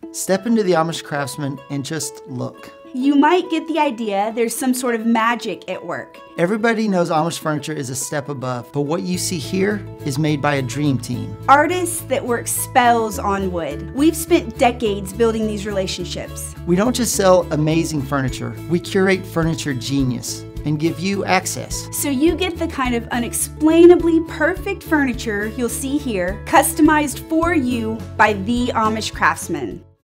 Step into the Amish Craftsman and just look. You might get the idea there's some sort of magic at work. Everybody knows Amish furniture is a step above, but what you see here is made by a dream team. Artists that work spells on wood. We've spent decades building these relationships. We don't just sell amazing furniture, we curate furniture genius and give you access. So you get the kind of unexplainably perfect furniture you'll see here, customized for you by the Amish Craftsman.